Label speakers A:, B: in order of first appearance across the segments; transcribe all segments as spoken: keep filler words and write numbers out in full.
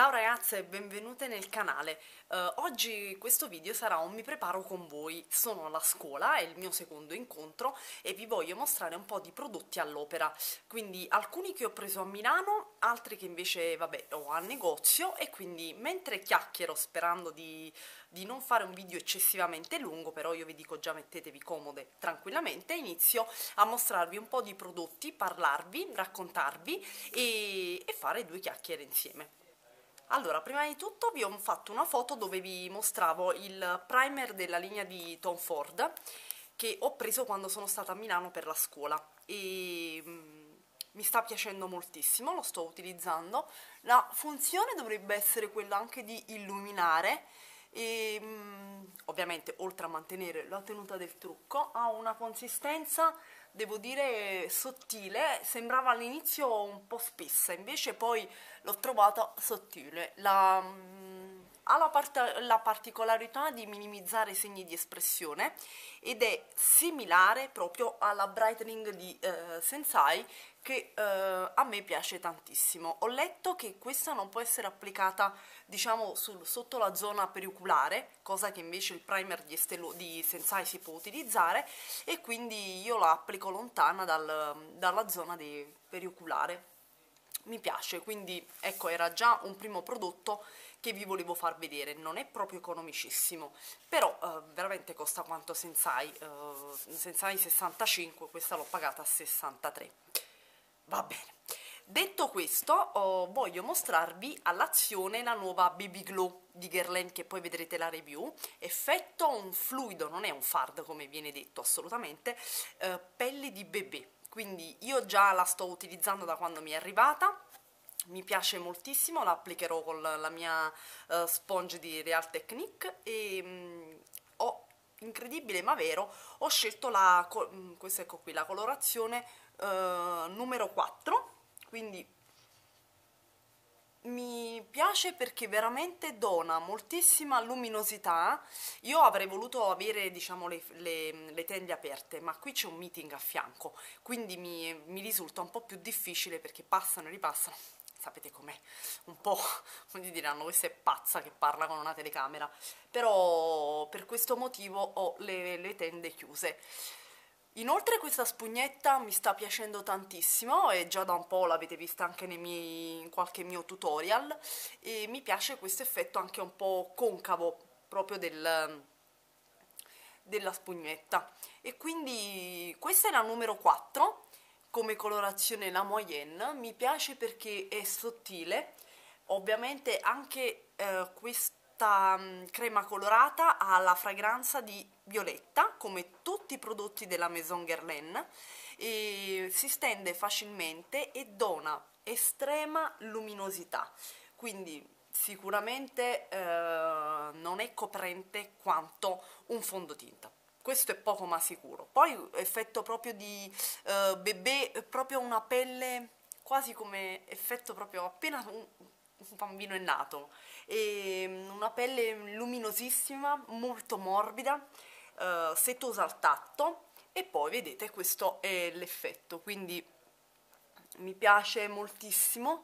A: Ciao ragazze e benvenute nel canale. Eh, oggi questo video sarà un mi preparo con voi. Sono alla scuola, è il mio secondo incontro e vi voglio mostrare un po' di prodotti all'opera. Quindi alcuni che ho preso a Milano, altri che invece vabbè ho al negozio, e quindi mentre chiacchiero sperando di, di non fare un video eccessivamente lungo, però io vi dico già mettetevi comode tranquillamente, inizio a mostrarvi un po' di prodotti, parlarvi, raccontarvi e, e fare due chiacchiere insieme. Allora, prima di tutto vi ho fatto una foto dove vi mostravo il primer della linea di Tom Ford che ho preso quando sono stata a Milano per la scuola e mm, mi sta piacendo moltissimo, lo sto utilizzando. La funzione dovrebbe essere quella anche di illuminare e mm, ovviamente oltre a mantenere la tenuta del trucco ha una consistenza, devo dire, sottile. Sembrava all'inizio un po' spessa, invece poi l'ho trovata sottile. La, mm, ha la, part- la particolarità di minimizzare i segni di espressione ed è similare proprio alla brightening di eh, Sensai, che eh, a me piace tantissimo. Ho letto che questa non può essere applicata, diciamo, sul- sotto la zona perioculare, cosa che invece il primer di, Estelo- di Sensai si può utilizzare, e quindi io la applico lontana dal- dalla zona di perioculare. Mi piace, quindi ecco, era già un primo prodotto che vi volevo far vedere. Non è proprio economicissimo, però eh, veramente costa quanto Sensai, eh, Sensai sessantacinque, questa l'ho pagata a sessantatré. Va bene. Detto questo, oh, voglio mostrarvi all'azione la nuova B B Glow di Guerlain, che poi vedrete la review. Effetto un fluido, non è un fard come viene detto assolutamente, eh, pelle di bebè. Quindi io già la sto utilizzando da quando mi è arrivata, mi piace moltissimo, la applicherò con la, la mia uh, sponge di Real Technique e mh, ho, incredibile ma vero, ho scelto la, mh, questa ecco qui, la colorazione uh, numero quattro, quindi mi piace perché veramente dona moltissima luminosità. Io avrei voluto avere, diciamo, le, le, le tende aperte, ma qui c'è un meeting a fianco, quindi mi, mi risulta un po' più difficile perché passano e ripassano. Sapete com'è? Un po', come diranno, questa è pazza che parla con una telecamera. Però per questo motivo ho le, le tende chiuse. Inoltre questa spugnetta mi sta piacendo tantissimo e già da un po' l'avete vista anche nei miei, in qualche mio tutorial, e mi piace questo effetto anche un po' concavo proprio del, della spugnetta. E quindi questa è la numero quattro, come colorazione la moyenne. Mi piace perché è sottile, ovviamente anche eh, questa mh, crema colorata ha la fragranza di violetta, come tutti i prodotti della Maison Guerlain, e si stende facilmente e dona estrema luminosità, quindi sicuramente eh, non è coprente quanto un fondotinta. Questo è poco ma sicuro. Poi effetto proprio di eh, bebè, proprio una pelle quasi come effetto proprio appena un, un bambino è nato. E una pelle luminosissima, molto morbida, eh, setosa al tatto, e poi vedete questo è l'effetto, quindi mi piace moltissimo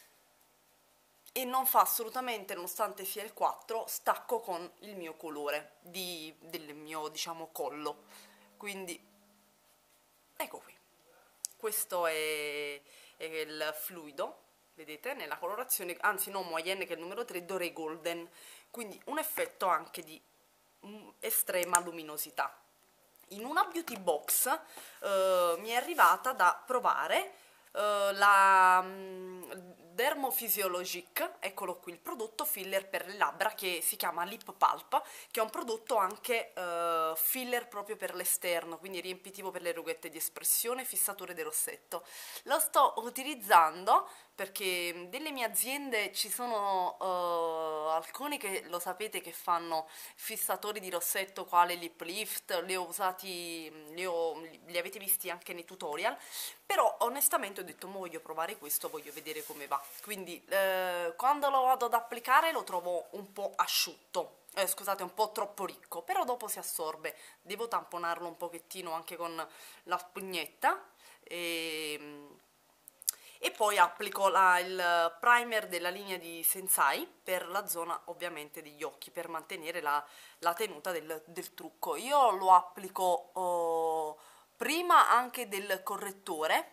A: e non fa assolutamente, nonostante sia il quattro, stacco con il mio colore di, del mio, diciamo, collo. Quindi ecco qui, questo è, è il fluido, vedete, nella colorazione, anzi no, moyenne, che è il numero tre, doré golden, quindi un effetto anche di mm, estrema luminosità. In una beauty box eh, mi è arrivata da provare eh, la mm, Dermophysiologique, eccolo qui, il prodotto filler per le labbra che si chiama Lip Pulp, che è un prodotto anche eh, filler proprio per l'esterno, quindi riempitivo per le rughette di espressione, fissatore del rossetto. Lo sto utilizzando perché delle mie aziende ci sono uh, alcune che lo sapete che fanno fissatori di rossetto quale lip lift, li ho usati, li, ho, li avete visti anche nei tutorial, però onestamente ho detto mo voglio provare questo, voglio vedere come va, quindi eh, quando lo vado ad applicare lo trovo un po' asciutto. Eh, scusate, un po' troppo ricco, però dopo si assorbe. Devo tamponarlo un pochettino anche con la spugnetta e, e poi applico la, il primer della linea di Sensai per la zona ovviamente degli occhi, per mantenere la, la tenuta del, del trucco. Io lo applico oh, prima anche del correttore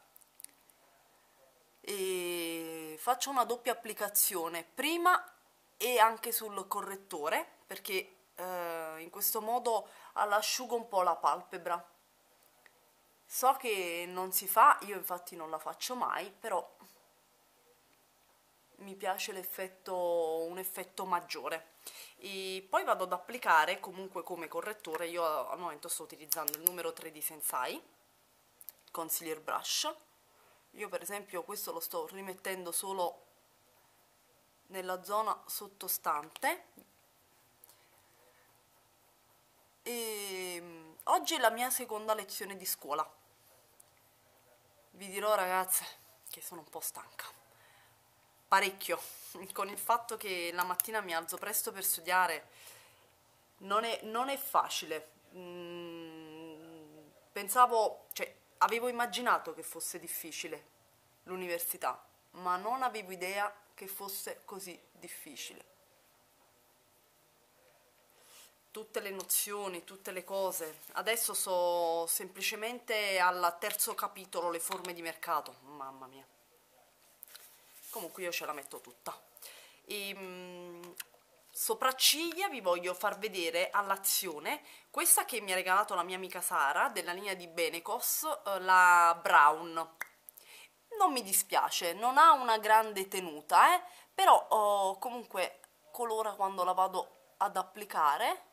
A: e faccio una doppia applicazione prima e anche sul correttore, perché eh, in questo modo asciugo un po' la palpebra. So che non si fa, io infatti non la faccio mai, però mi piace l'effetto, un effetto maggiore. E poi vado ad applicare comunque come correttore, io al momento sto utilizzando il numero tre di Sensai, Concealer Brush. Io per esempio questo lo sto rimettendo solo nella zona sottostante. E oggi è la mia seconda lezione di scuola. Vi dirò ragazze che sono un po' stanca, parecchio, con il fatto che la mattina mi alzo presto per studiare non è, non è facile. Mm, pensavo, cioè avevo immaginato che fosse difficile l'università, ma non avevo idea che fosse così difficile. Tutte le nozioni, tutte le cose. Adesso so semplicemente al terzo capitolo, le forme di mercato. Mamma mia. Comunque io ce la metto tutta. E, mh, sopracciglia vi voglio far vedere all'azione questa che mi ha regalato la mia amica Sara, della linea di Benecos, eh, la Brown. Non mi dispiace, non ha una grande tenuta, eh, però oh, comunque colora quando la vado ad applicare.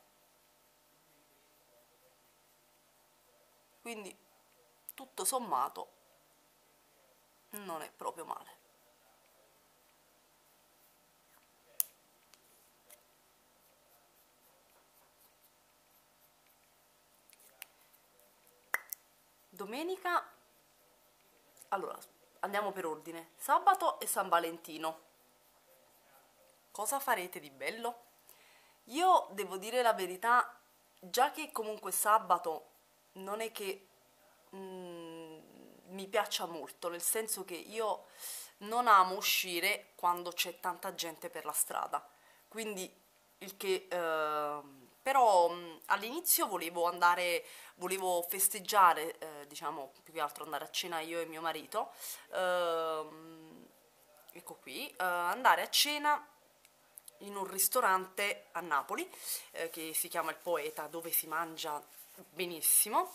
A: Quindi tutto sommato non è proprio male. Domenica, allora andiamo per ordine, sabato e San Valentino. Cosa farete di bello? Io devo dire la verità, già che comunque sabato non è che mm, mi piaccia molto, nel senso che io non amo uscire quando c'è tanta gente per la strada, quindi il che eh, però mh, all'inizio volevo andare, volevo festeggiare, eh, diciamo più che altro andare a cena io e mio marito, ehm, ecco qui, eh, andare a cena in un ristorante a Napoli eh, che si chiama Il Poeta, dove si mangia benissimo,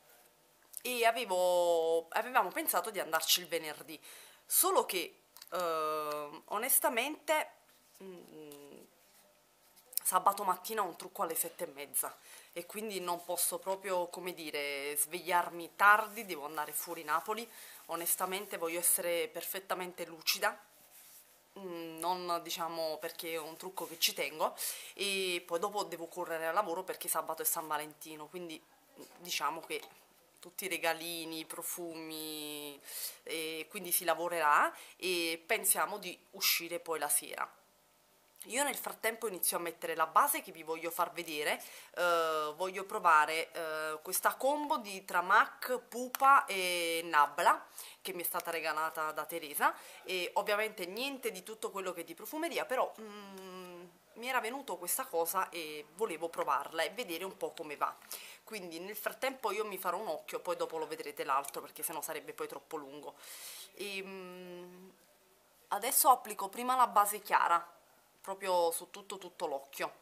A: e avevo, avevamo pensato di andarci il venerdì, solo che eh, onestamente mh, sabato mattina ho un trucco alle sette e mezza e quindi non posso proprio, come dire, svegliarmi tardi, devo andare fuori Napoli, onestamente voglio essere perfettamente lucida, non diciamo perché è un trucco che ci tengo, e poi dopo devo correre al lavoro perché sabato è San Valentino, quindi diciamo che tutti i regalini, i profumi, e quindi si lavorerà e pensiamo di uscire poi la sera. Io nel frattempo inizio a mettere la base che vi voglio far vedere, eh, voglio provare eh, questa combo di tra MAC, Pupa e Nabla che mi è stata regalata da Teresa, e ovviamente niente di tutto quello che è di profumeria, però mm, mi era venuto questa cosa e volevo provarla e vedere un po' come va. Quindi nel frattempo io mi farò un occhio, poi dopo lo vedrete l'altro perché sennò sarebbe poi troppo lungo. E, mm, adesso applico prima la base chiara proprio su tutto tutto l'occhio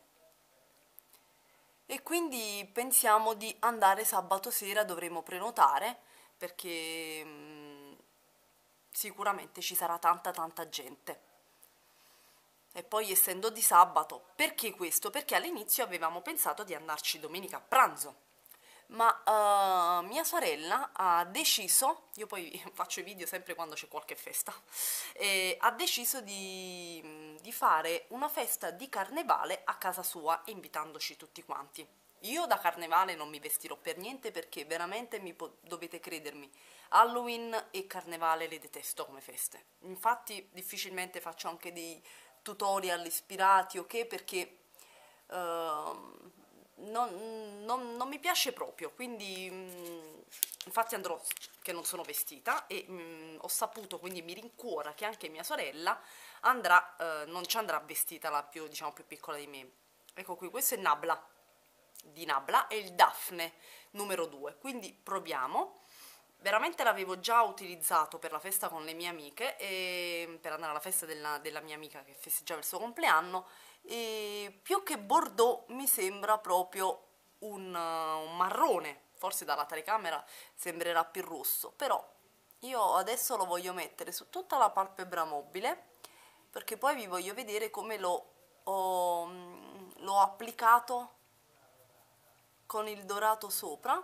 A: e quindi pensiamo di andare sabato sera, dovremo prenotare perché mh, sicuramente ci sarà tanta tanta gente. E poi essendo di sabato, perché questo? Perché all'inizio avevamo pensato di andarci domenica a pranzo, ma uh, mia sorella ha deciso, io poi faccio i video sempre quando c'è qualche festa, e ha deciso di, di fare una festa di carnevale a casa sua, invitandoci tutti quanti. Io da carnevale non mi vestirò per niente perché veramente mi dovete credermi, Halloween e carnevale le detesto come feste. Infatti difficilmente faccio anche dei tutorial ispirati, ok? Perché uh, non, non, non mi piace proprio, quindi mh, infatti andrò, che non sono vestita, e mh, ho saputo, quindi mi rincuora, che anche mia sorella andrà, eh, non ci andrà vestita, la più, diciamo, più piccola di me. Ecco qui, questo è Nabla, di Nabla, e il Daphne numero due, quindi proviamo. Veramente l'avevo già utilizzato per la festa con le mie amiche, e per andare alla festa della, della mia amica che festeggiava il suo compleanno, e più che bordeaux mi sembra proprio un, uh, un marrone, forse dalla telecamera sembrerà più rosso, però io adesso lo voglio mettere su tutta la palpebra mobile, perché poi vi voglio vedere come l'ho ho, mm, l'ho applicato con il dorato sopra,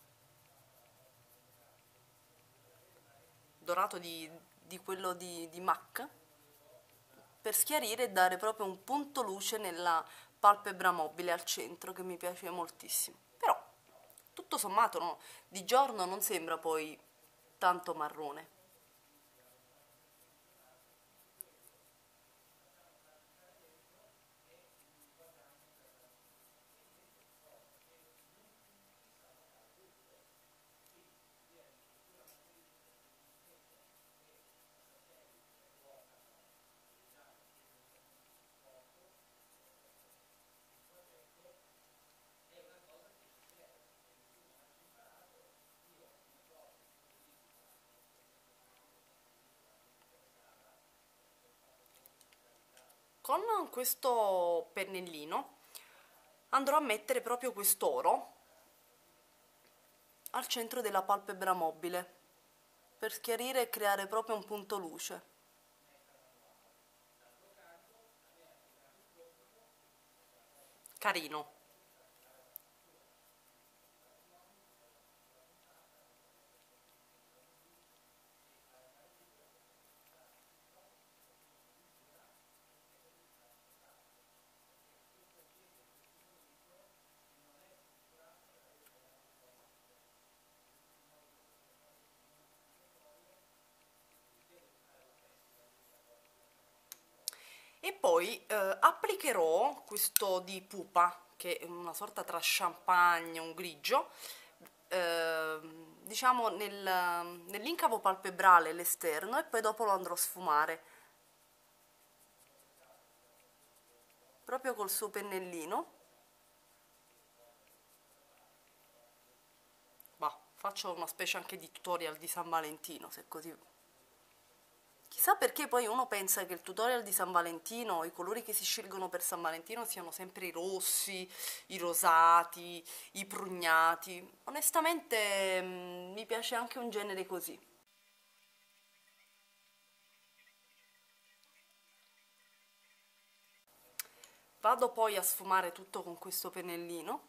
A: dorato di, di quello di, di MAC, per schiarire e dare proprio un punto luce nella palpebra mobile al centro, che mi piace moltissimo. Però tutto sommato no, di giorno non sembra poi tanto marrone. Con questo pennellino andrò a mettere proprio quest'oro al centro della palpebra mobile, per schiarire e creare proprio un punto luce. Carino. E poi eh, applicherò questo di pupa, che è una sorta tra champagne e un grigio, eh, diciamo nel, nell'incavo palpebrale, l'esterno, e poi dopo lo andrò a sfumare proprio col suo pennellino. Bah, faccio una specie anche di tutorial di San Valentino, se così. Chissà perché poi uno pensa che il tutorial di San Valentino, i colori che si scelgono per San Valentino siano sempre i rossi, i rosati, i prugnati. Onestamente mm, mi piace anche un genere così. Vado poi a sfumare tutto con questo pennellino.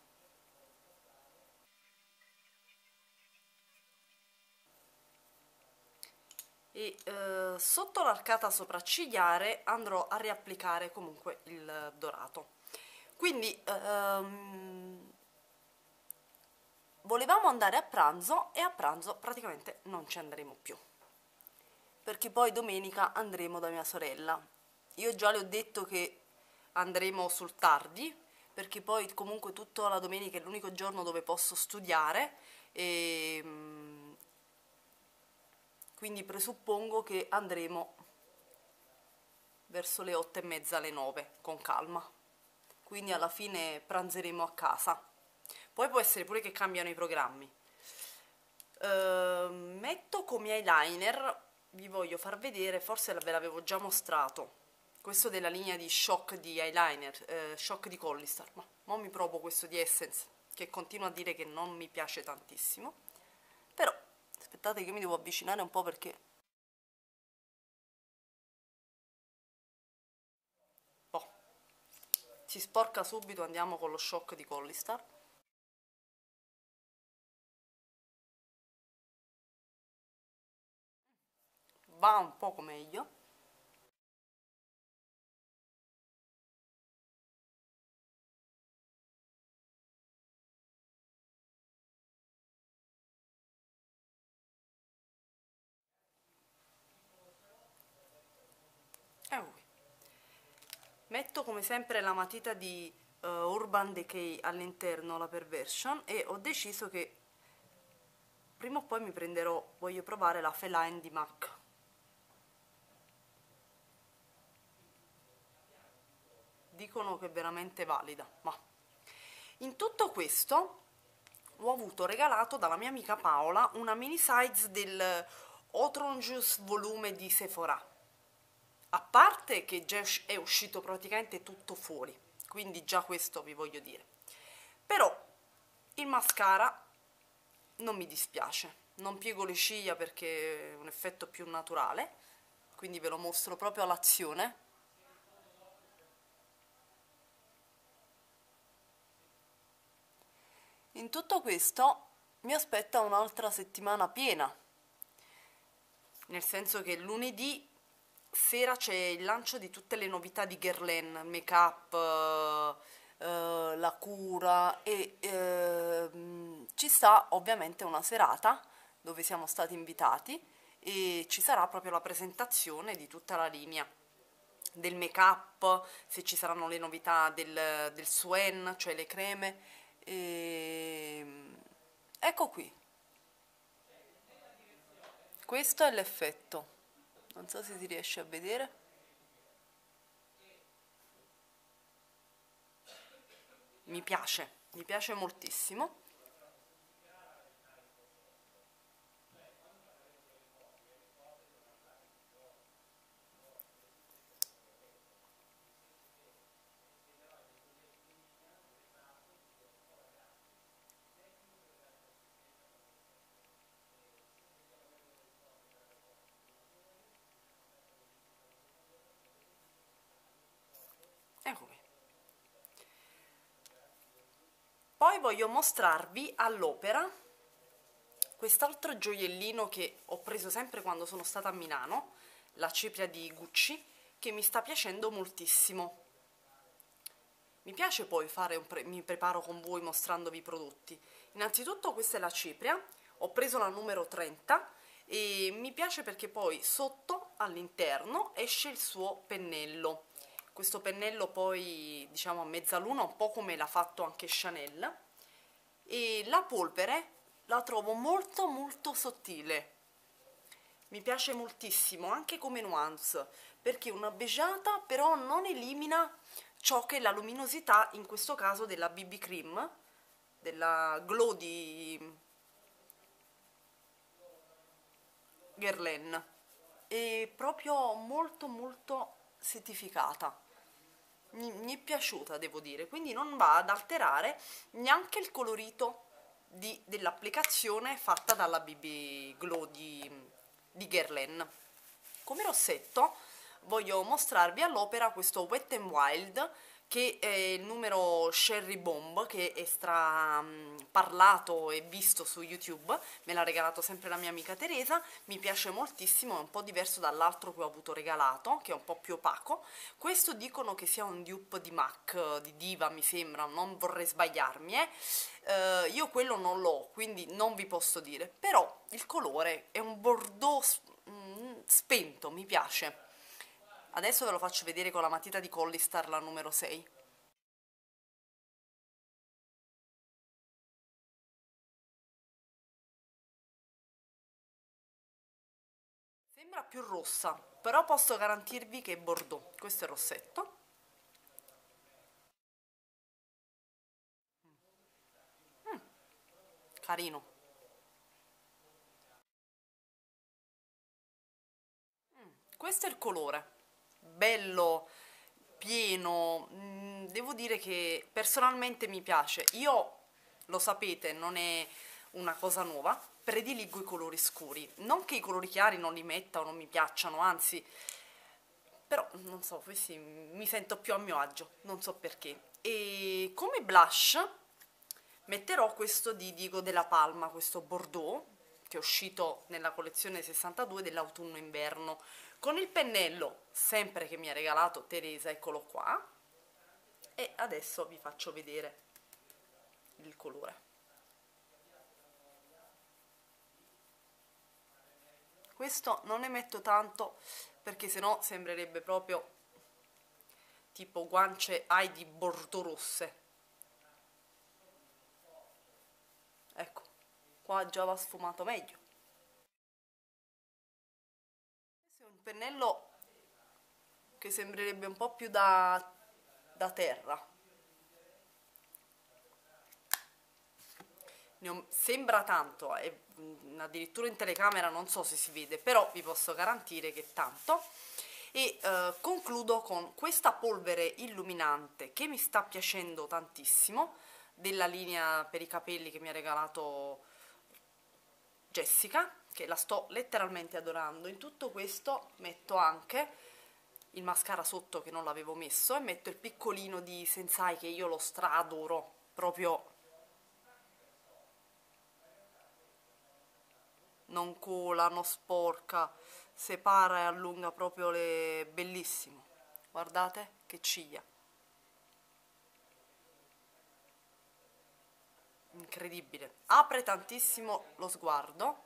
A: E eh, sotto l'arcata sopraccigliare andrò a riapplicare comunque il dorato. Quindi ehm, volevamo andare a pranzo, e a pranzo praticamente non ci andremo più, perché poi domenica andremo da mia sorella. Io già le ho detto che andremo sul tardi, perché poi comunque tutta la domenica è l'unico giorno dove posso studiare, e mm, quindi presuppongo che andremo verso le otto e mezza, alle nove, con calma. Quindi alla fine pranzeremo a casa. Poi può essere pure che cambiano i programmi. Uh, metto come eyeliner, vi voglio far vedere, forse ve l'avevo già mostrato, questo della linea di Shock di eyeliner, eh, Shock di Collistar, ma mo mi provo questo di Essence, che continuo a dire che non mi piace tantissimo, però aspettate che mi devo avvicinare un po' perché oh, si sporca subito. Andiamo con lo Shock di Collistar. Va un poco meglio. E eh, metto come sempre la matita di uh, Urban Decay all'interno, la Perversion, e ho deciso che prima o poi mi prenderò, voglio provare la Feline di MAC. Dicono che è veramente valida, ma in tutto questo ho avuto regalato dalla mia amica Paola una mini size del Otronjus volume di Sephora, a parte che già è uscito praticamente tutto fuori, quindi già questo vi voglio dire. Però il mascara non mi dispiace, non piego le ciglia perché è un effetto più naturale, quindi ve lo mostro proprio all'azione. In tutto questo mi aspetta un'altra settimana piena, nel senso che lunedì sera c'è il lancio di tutte le novità di Guerlain, make up, eh, eh, la cura e eh, ci sta ovviamente una serata dove siamo stati invitati e ci sarà proprio la presentazione di tutta la linea del make up, se ci saranno le novità del, del Swen, cioè le creme. E ecco qui, questo è l'effetto, non so se si riesce a vedere. Mi piace, mi piace moltissimo. Ecco qui. Poi voglio mostrarvi all'opera quest'altro gioiellino che ho preso sempre quando sono stata a Milano, la cipria di Gucci, che mi sta piacendo moltissimo. Mi piace poi fare un pre- mi preparo con voi mostrandovi i prodotti. Innanzitutto questa è la cipria, ho preso la numero trenta e mi piace perché poi sotto all'interno esce il suo pennello. Questo pennello poi diciamo a mezzaluna, un po' come l'ha fatto anche Chanel, e la polvere la trovo molto molto sottile, mi piace moltissimo anche come nuance perché è una beggiata però non elimina ciò che è la luminosità, in questo caso della B B Cream, della Glow di Guerlain, è proprio molto molto setificata. Mi, mi è piaciuta, devo dire, quindi non va ad alterare neanche il colorito di- dell'applicazione fatta dalla B B Glow di, di Guerlain. Come rossetto voglio mostrarvi all'opera questo Wet n Wild, che è il numero Cherry Bomb, che è stra mm, parlato e visto su YouTube, me l'ha regalato sempre la mia amica Teresa, mi piace moltissimo, è un po' diverso dall'altro che ho avuto regalato, che è un po' più opaco. Questo dicono che sia un dupe di MAC, di Diva mi sembra, non vorrei sbagliarmi, eh. Eh, io quello non l'ho, quindi non vi posso dire, però il colore è un bordeaux mm, spento, mi piace. Adesso ve lo faccio vedere con la matita di Collistar, la numero sei. Sembra più rossa, però posso garantirvi che è bordeaux. Questo è il rossetto. Mm, carino. Questo è il colore. Bello, pieno. Mm, devo dire che personalmente mi piace. Io, lo sapete, non è una cosa nuova, prediligo i colori scuri. Non che i colori chiari non li metta o non mi piacciono, anzi, però non so, questi mi sento più a mio agio, non so perché. E come blush metterò questo di Diego della Palma, questo Bordeaux, che è uscito nella collezione sessantadue dell'autunno-inverno, con il pennello, sempre che mi ha regalato Teresa, eccolo qua, e adesso vi faccio vedere il colore. Questo non ne metto tanto perché sennò sembrerebbe proprio tipo guance Heidi bordeaux rosse. Ecco, qua già va sfumato meglio. Questo è un pennello che sembrerebbe un po' più da, da terra. Ne ho, sembra tanto, e addirittura in telecamera non so se si vede, però vi posso garantire che è tanto. E eh, concludo con questa polvere illuminante che mi sta piacendo tantissimo, della linea per i capelli che mi ha regalato Jessica, che la sto letteralmente adorando. In tutto questo metto anche il mascara sotto che non l'avevo messo e metto il piccolino di Sensai che io lo stra adoro, proprio non cola, non sporca, separa e allunga proprio le... bellissimo, guardate che ciglia, incredibile, apre tantissimo lo sguardo.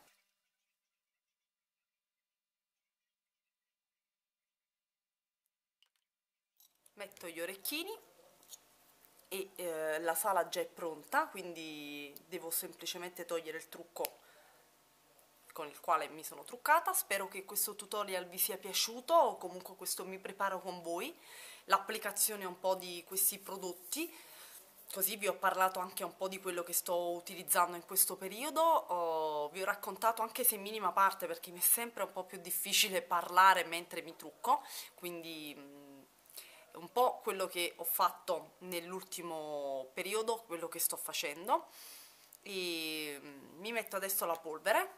A: Metto gli orecchini e eh, la sala già è pronta, quindi devo semplicemente togliere il trucco con il quale mi sono truccata. Spero che questo tutorial vi sia piaciuto, o comunque questo mi preparo con voi, l'applicazione un po' di questi prodotti, così vi ho parlato anche un po' di quello che sto utilizzando in questo periodo. Oh, vi ho raccontato anche se in minima parte, perché mi è sempre un po' più difficile parlare mentre mi trucco, quindi mh, un po' quello che ho fatto nell'ultimo periodo, quello che sto facendo. E mh, mi metto adesso la polvere.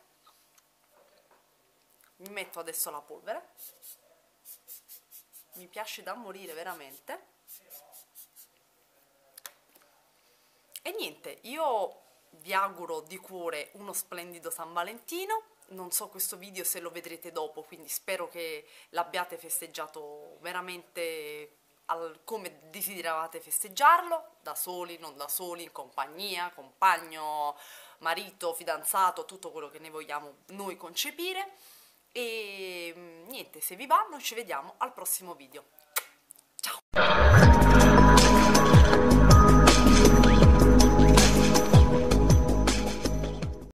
A: Mi metto adesso la polvere, mi piace da morire veramente. E niente, io vi auguro di cuore uno splendido San Valentino. Non so questo video se lo vedrete dopo, quindi spero che l'abbiate festeggiato veramente al, come desideravate festeggiarlo, da soli, non da soli, in compagnia, compagno, marito, fidanzato, tutto quello che ne vogliamo noi concepire. E niente, se vi va, noi ci vediamo al prossimo video.